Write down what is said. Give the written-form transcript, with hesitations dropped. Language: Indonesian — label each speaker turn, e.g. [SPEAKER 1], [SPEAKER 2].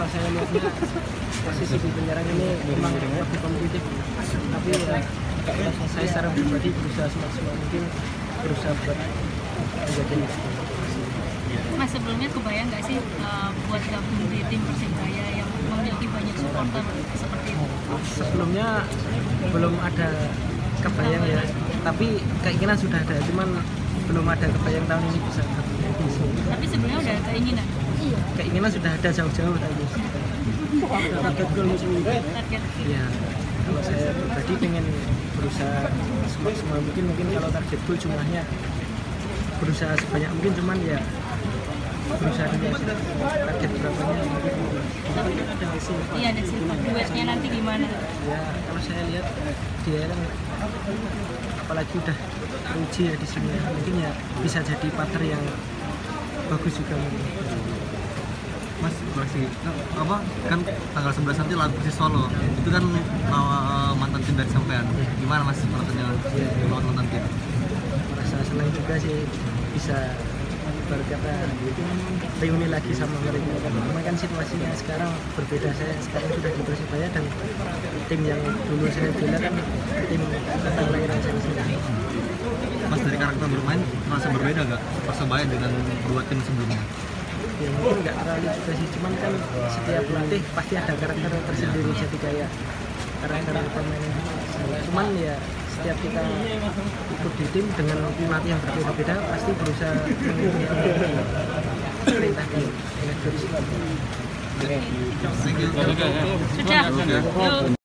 [SPEAKER 1] kalau saya lihatnya posisi di penyerang ini memang lebih kompetitif, tapi ya saya secara pribadi berusaha semaksimal mungkin berusaha buat menjadi.
[SPEAKER 2] Mas, sebelumnya kebayang nggak sih buat gabung di tim Persibaya yang memiliki banyak supporter seperti itu?
[SPEAKER 1] Sebelumnya belum ada kebayang ya, tapi keinginan sudah ada, cuman belum ada kebayang tahun ini bisa gabung.
[SPEAKER 2] Tapi sebenarnya udah ada keinginan?
[SPEAKER 1] Keinginan sudah ada jauh-jauh tadi. Target gol musim ini?
[SPEAKER 2] Target?
[SPEAKER 1] Ya, kalau saya pribadi pengen berusaha semaksimal mungkin kalau target gol jumlahnya berusaha sebanyak mungkin, cuman ya berusaha dulu aja. Target berapanya mungkin ada hasil.
[SPEAKER 2] Iya, ada Silva. Duetnya nanti gimana?
[SPEAKER 1] Ya, kalau saya lihat dia kan apalagi udah teruji ya di sini, mungkin ya bisa jadi partner yang bagus juga mungkin.
[SPEAKER 3] Mas, masih apa kan tanggal 11 nanti lagu Persis Solo itu kan mantan tim dari sampean, gimana Mas pertanyaan lawan mantan tim?
[SPEAKER 1] Merasa senang juga sih bisa berkata reuni lagi sama mereka, karena kan situasinya sekarang berbeda. Saya sekarang sudah di Persibaya dan tim yang dulu saya bela kan tim tentang lahiran saya sendiri.
[SPEAKER 3] Mas, dari karakter bermain merasa berbeda gak Persebaya dengan dua tim sebelumnya?
[SPEAKER 1] Ya mungkin nggak terlalu juga sih, cuman kan setiap pelatih pasti ada karakter tersendiri, jadi kayak karakter pemain. Cuman ya setiap kita ikut di tim dengan pelatih yang berbeda-beda pasti berusaha mengikuti perintah dia.
[SPEAKER 3] Thank you.
[SPEAKER 2] Sudah.